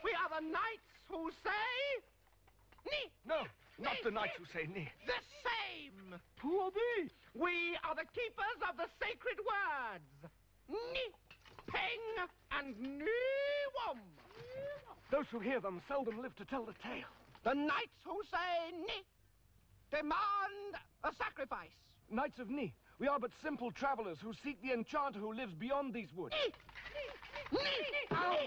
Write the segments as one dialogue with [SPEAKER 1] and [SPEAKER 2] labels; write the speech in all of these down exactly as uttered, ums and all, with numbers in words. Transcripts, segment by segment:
[SPEAKER 1] We are the knights who say... Ni!
[SPEAKER 2] No, not
[SPEAKER 1] Ni,
[SPEAKER 2] the knights
[SPEAKER 1] ni.
[SPEAKER 2] who say ni.
[SPEAKER 1] The same!
[SPEAKER 2] Who are they?
[SPEAKER 1] We are the keepers of the sacred words. Ni, peng, and ni-wom.
[SPEAKER 2] Those who hear them seldom live to tell the tale.
[SPEAKER 1] The knights who say ni demand a sacrifice.
[SPEAKER 2] Knights of Ni, we are but simple travelers who seek the enchanter who lives beyond these woods.
[SPEAKER 1] Ni! Ni! Ni! Ow!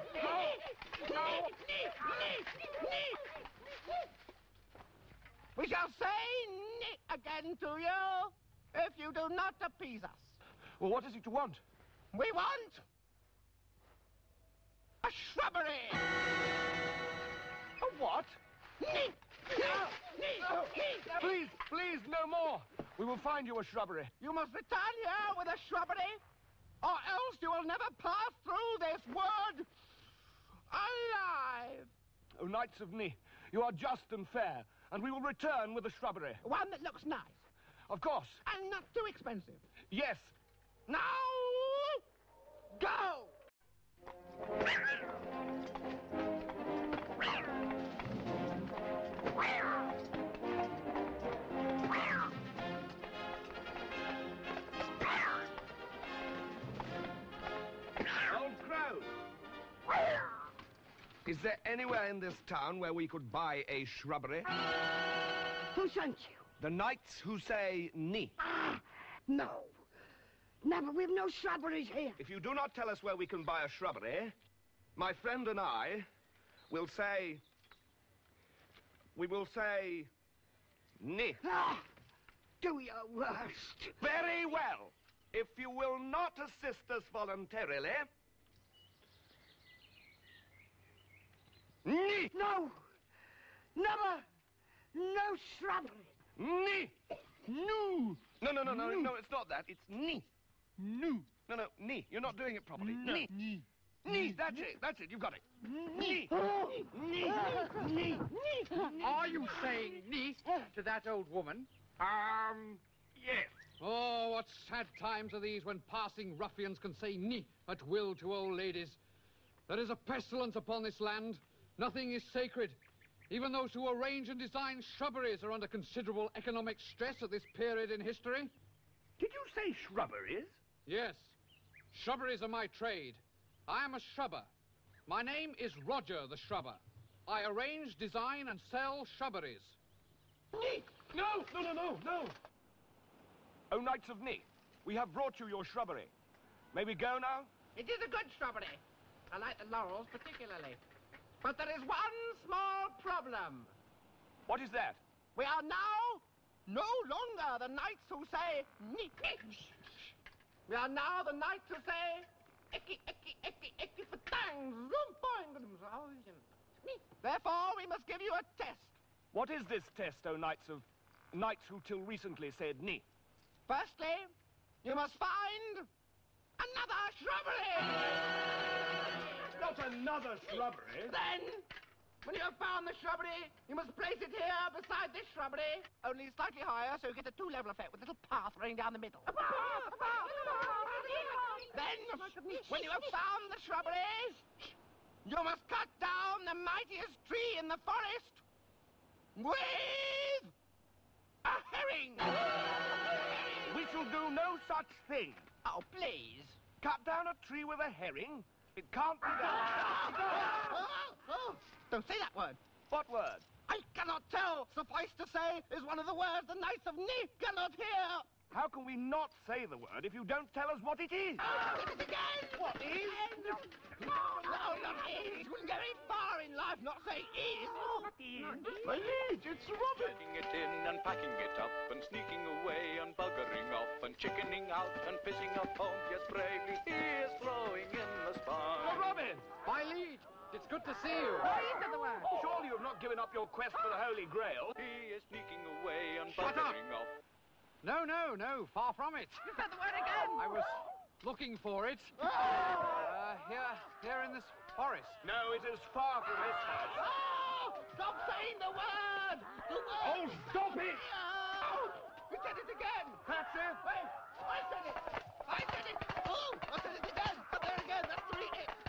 [SPEAKER 1] Ni! Ni! Ni! We shall say ni again to you if you do not appease us.
[SPEAKER 2] Well, what is it you want?
[SPEAKER 1] We want a shrubbery.
[SPEAKER 2] A what?
[SPEAKER 1] Ni!
[SPEAKER 2] No!
[SPEAKER 1] Ni!
[SPEAKER 2] No!
[SPEAKER 1] Ni!
[SPEAKER 2] Please, please, no more. We will find you a shrubbery.
[SPEAKER 1] You must return here with a shrubbery, or else you will never pass through this wood alive.
[SPEAKER 2] O Knights of Ni, you are just and fair, and we will return with a shrubbery.
[SPEAKER 1] One that looks nice.
[SPEAKER 2] Of course.
[SPEAKER 1] And not too expensive.
[SPEAKER 2] Yes.
[SPEAKER 1] Now, go!
[SPEAKER 2] Old Crow! Is there anywhere in this town where we could buy a shrubbery?
[SPEAKER 3] Who sent you?
[SPEAKER 2] The knights who say ni.
[SPEAKER 3] Ah, no. Never, we've no shrubberies here.
[SPEAKER 2] If you do not tell us where we can buy a shrubbery, my friend and I will say... We will say... ni.
[SPEAKER 3] Ah, do your worst.
[SPEAKER 2] Very well. If you will not assist us voluntarily... Ni!
[SPEAKER 3] No. Never. No shrubbery.
[SPEAKER 2] Ni! No! No, no, no, no, no, it's not that. It's ni. No. No, no, ni. You're not doing it properly. Ni. Ni. Ni, that's it, that's it, you've got it. Ni.
[SPEAKER 3] Oh.
[SPEAKER 2] Ni.
[SPEAKER 3] Ni. Ni.
[SPEAKER 4] Are you saying ni to that old woman?
[SPEAKER 2] Um, yes.
[SPEAKER 4] Oh, what sad times are these when passing ruffians can say ni at will to old ladies. There is a pestilence upon this land. Nothing is sacred. Even those who arrange and design shrubberies are under considerable economic stress at this period in history.
[SPEAKER 2] Did you say shrubberies?
[SPEAKER 4] Yes. Shrubberies are my trade. I am a shrubber. My name is Roger the Shrubber. I arrange, design, and sell shrubberies.
[SPEAKER 2] Ni! No, no, no, no, no. O Knights of Ni, we have brought you your shrubbery. May we go now?
[SPEAKER 1] It is a good shrubbery. I like the laurels particularly. But there is one small problem.
[SPEAKER 2] What is that?
[SPEAKER 1] We are now no longer the knights who say ni. We are now the knights who say eki, eki, eki, eki, fatang, zoom, boing, ni. Therefore, we must give you a test.
[SPEAKER 2] What is this test, O Knights of... Knights who till recently said ni?
[SPEAKER 1] Firstly, you must find another shrubbery.
[SPEAKER 2] Not another shrubbery.
[SPEAKER 1] Then, when you have found the shrubbery, you must place it here beside this shrubbery, only slightly higher so you get a two-level effect with a little path running down the middle. Then, when you have found the shrubbery, you must cut down the mightiest tree in the forest with a herring.
[SPEAKER 2] We shall do no such thing.
[SPEAKER 1] Oh, please.
[SPEAKER 2] Cut down a tree with a herring? It can't be done.
[SPEAKER 1] Oh, oh, don't say that word.
[SPEAKER 2] What word?
[SPEAKER 1] I cannot tell. Suffice to say is one of the words the knights of Ni cannot hear.
[SPEAKER 2] How can we not say the word if you don't tell us what it is?
[SPEAKER 1] Oh, say it again.
[SPEAKER 2] What is?
[SPEAKER 1] No, no, not is. You wouldn't get very far in life not saying is.
[SPEAKER 2] What is?
[SPEAKER 5] My liege, it's Robin. Taking it in and packing it up and sneaking away and buggering off and chickening out and pissing up home. Yes, bravely he is flowing in the spine.
[SPEAKER 2] Oh, Robin!
[SPEAKER 4] My liege, it's good to see you.
[SPEAKER 1] Why is that the word?
[SPEAKER 2] Surely you have not given up your quest for the Holy Grail?
[SPEAKER 5] He is sneaking away and
[SPEAKER 4] Shut up.
[SPEAKER 5] buggering off.
[SPEAKER 4] No, no, no, far from it.
[SPEAKER 1] You said the word again.
[SPEAKER 4] I was looking for it. Uh, here, here in this forest.
[SPEAKER 2] No, it is far from this house.
[SPEAKER 1] Oh, stop saying the word. The word.
[SPEAKER 2] Oh, stop it!
[SPEAKER 1] Oh, you said it again.
[SPEAKER 2] That's it.
[SPEAKER 1] Wait, I said it. I said it. Oh, I said it again. Up there again. That's three.